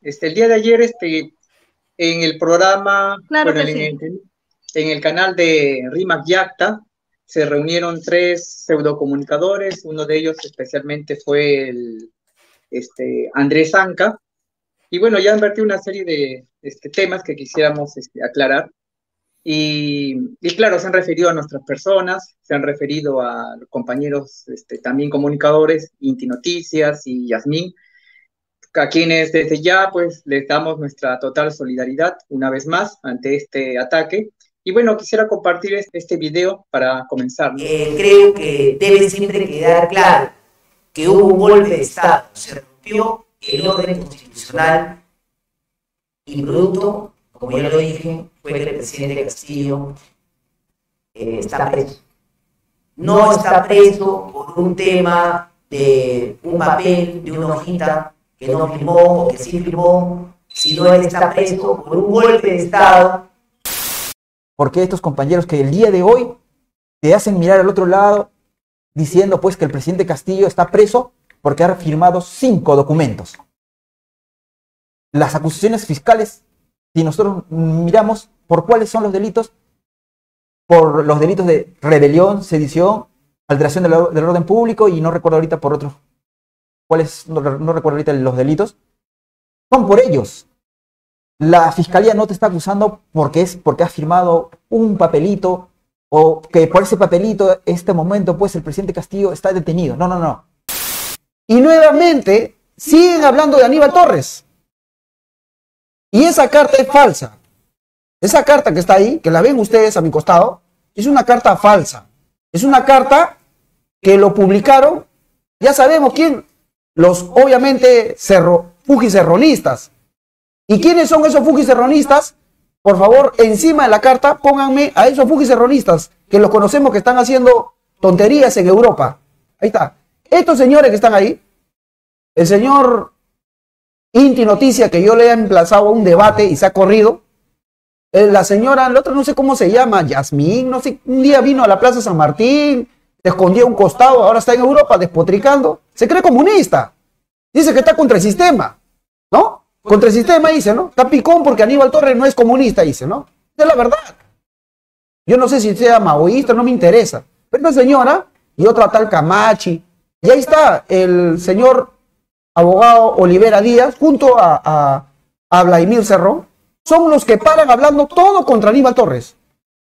El día de ayer, en el programa, Claro bueno, que sí. en el canal de Rimac Yacta, se reunieron tres pseudocomunicadores. Uno de ellos especialmente fue Andrés Anca. Y bueno, ya han vertido una serie de temas que quisiéramos aclarar. Y claro, se han referido a nuestras personas, se han referido a los compañeros también comunicadores, Inti Noticias y Yasmín, a quienes desde ya pues les damos nuestra total solidaridad una vez más ante este ataque. Y bueno, quisiera compartir este video para comenzar, ¿no? Creo que debe siempre quedar claro que hubo un golpe de Estado, se rompió el orden constitucional y producto, como ya lo dije, fue que el presidente Castillo está preso. No está preso por un tema de un papel, de una hojita que no firmó o que sí firmó, sino él está preso por un golpe de Estado. Porque estos compañeros que el día de hoy te hacen mirar al otro lado diciendo pues que el presidente Castillo está preso porque ha firmado 5 documentos. Las acusaciones fiscales, si nosotros miramos por cuáles son los delitos, por los delitos de rebelión, sedición, alteración del orden público y no recuerdo ahorita por otros, cuáles, no recuerdo ahorita los delitos, son por ellos. La fiscalía no te está acusando porque has firmado un papelito o que por ese papelito, este momento, pues el presidente Castillo está detenido. No, no, no. Y nuevamente siguen hablando de Aníbal Torres. Y esa carta es falsa. Esa carta que está ahí, que la ven ustedes a mi costado, es una carta falsa. Es una carta que lo publicaron, ya sabemos quién, los obviamente fujicerronistas. ¿Y quiénes son esos fujicerronistas? Por favor, encima de la carta pónganme a esos fujicerronistas que los conocemos que están haciendo tonterías en Europa. Ahí está. Estos señores que están ahí, el señor Inti Noticia, que yo le he emplazado a un debate y se ha corrido, la señora, el otro no sé cómo se llama, Yasmín, no sé, un día vino a la Plaza San Martín, se escondió a un costado, ahora está en Europa despotricando, se cree comunista, dice que está contra el sistema, ¿no? Contra el sistema dice, ¿no? Está picón porque Aníbal Torres no es comunista, dice, ¿no? Es la verdad. Yo no sé si sea maoísta, no me interesa. Pero esta señora y otra tal Camachi, y ahí está el señor abogado Olivera Díaz, junto a Vladimir Cerrón, son los que paran hablando todo contra Aníbal Torres.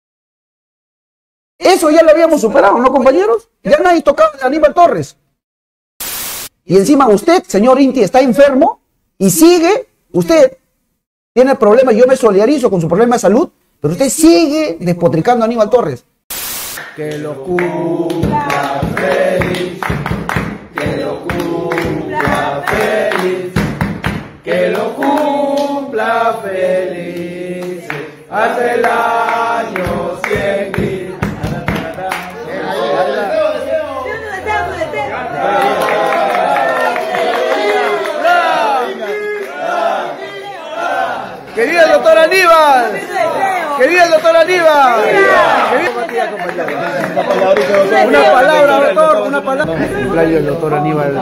Eso ya lo habíamos superado, ¿no, compañeros? Ya nadie tocaba a Aníbal Torres. Y encima usted, señor Inti, está enfermo y sigue, usted tiene problemas, yo me solidarizo con su problema de salud, pero usted sigue despotricando a Aníbal Torres. Que lo cumpla feliz, que lo cumpla feliz, que lo cumpla feliz, hasta el año 100.000. ¡Querido el doctor Aníbal! ¡Querido el doctor Aníbal! Una palabra, doctor, una palabra. El cumpleaños del doctor Aníbal.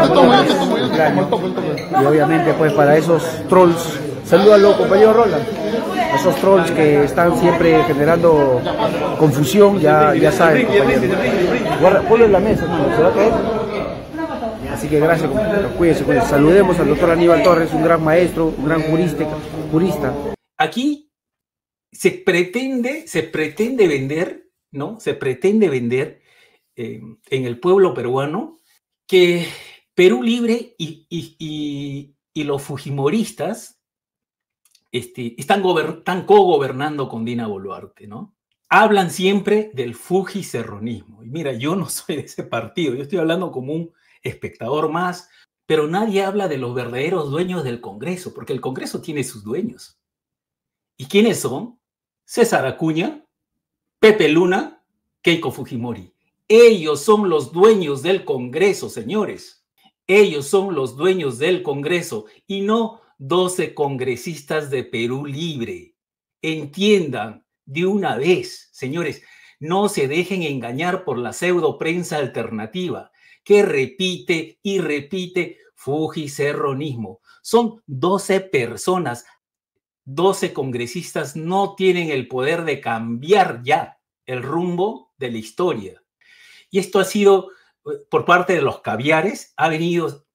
Y obviamente, pues para esos trolls, salúdalo, compañero Roland. Esos trolls que están siempre generando confusión, ya saben, compañero. Ponlo en la mesa, hermano, ¿se va a caer? Así que gracias, cuídense. Saludemos al doctor Aníbal Torres, un gran maestro, un gran jurista. Aquí se pretende vender, ¿no? Se pretende vender en el pueblo peruano que Perú Libre y los fujimoristas están co-gobernando con Dina Boluarte, ¿no? Hablan siempre del fujicerronismo. Y mira, yo no soy de ese partido, yo estoy hablando como un espectador más, pero nadie habla de los verdaderos dueños del Congreso, porque el Congreso tiene sus dueños. ¿Y quiénes son? César Acuña, Pepe Luna, Keiko Fujimori. Ellos son los dueños del Congreso, señores. Ellos son los dueños del Congreso y no 12 congresistas de Perú Libre. Entiendan de una vez, señores, no se dejen engañar por la pseudo prensa alternativa que repite y repite Fujicerronismo. Son 12 personas, 12 congresistas no tienen el poder de cambiar ya el rumbo de la historia. Y esto ha sido, por parte de los caviares, ha venido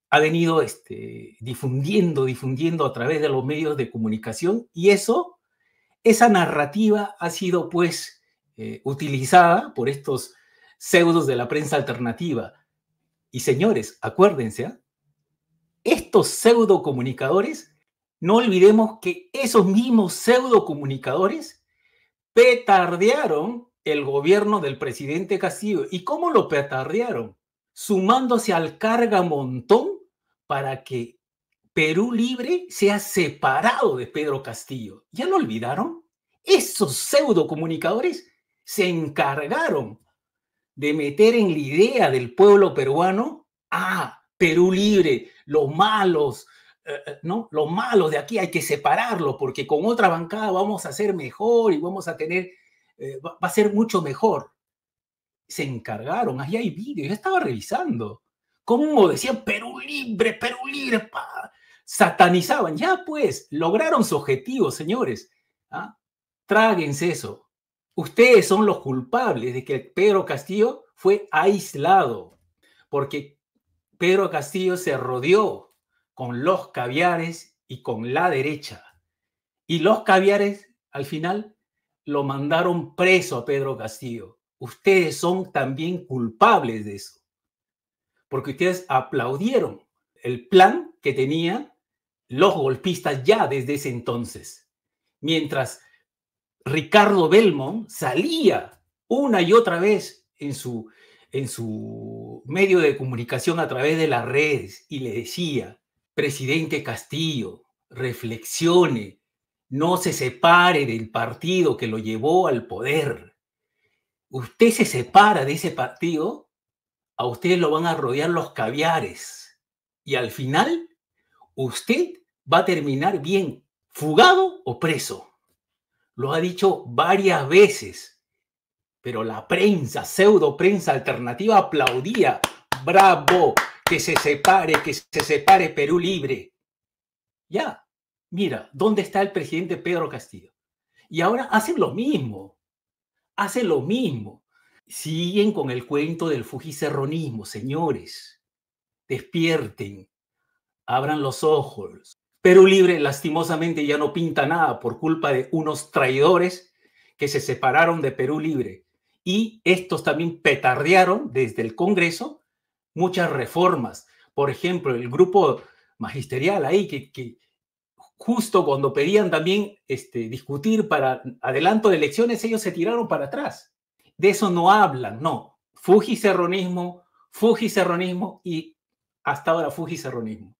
difundiendo a través de los medios de comunicación, y esa narrativa ha sido pues utilizada por estos pseudos de la prensa alternativa. Y señores, acuérdense, estos pseudo comunicadores, no olvidemos que esos mismos pseudo comunicadores petardearon el gobierno del presidente Castillo. ¿Y cómo lo petardearon? Sumándose al cargamontón para que Perú Libre sea separado de Pedro Castillo. ¿Ya lo olvidaron? Esos pseudo comunicadores se encargaron de meter en la idea del pueblo peruano Perú Libre, los malos, ¿no? Los malos de aquí hay que separarlos porque con otra bancada vamos a ser mejor y vamos a tener, va a ser mucho mejor. Se encargaron, ahí hay vídeos, yo estaba revisando cómo decían Perú Libre, satanizaban. Ya pues, lograron su objetivo, señores. Tráguense eso. Ustedes son los culpables de que Pedro Castillo fue aislado, porque Pedro Castillo se rodeó con los caviares y con la derecha. Y los caviares, al final, lo mandaron preso a Pedro Castillo. Ustedes son también culpables de eso, porque ustedes aplaudieron el plan que tenían los golpistas ya desde ese entonces. Mientras Ricardo Belmont salía una y otra vez en su medio de comunicación a través de las redes y le decía: presidente Castillo, reflexione, no se separe del partido que lo llevó al poder. Usted se separa de ese partido, a usted lo van a rodear los caviares y al final usted va a terminar bien, fugado o preso. Lo ha dicho varias veces, pero la prensa, pseudo prensa alternativa aplaudía. ¡Bravo! Que se separe Perú Libre. Ya, mira, ¿dónde está el presidente Pedro Castillo? Y ahora hacen lo mismo. Siguen con el cuento del fujicerronismo, señores. Despierten, abran los ojos. Perú Libre lastimosamente ya no pinta nada por culpa de unos traidores que se separaron de Perú Libre. Y estos también petardearon desde el Congreso muchas reformas. Por ejemplo, el grupo magisterial ahí que justo cuando pedían también discutir para adelanto de elecciones, ellos se tiraron para atrás. De eso no hablan, no. Fujicerronismo y hasta ahora fujicerronismo.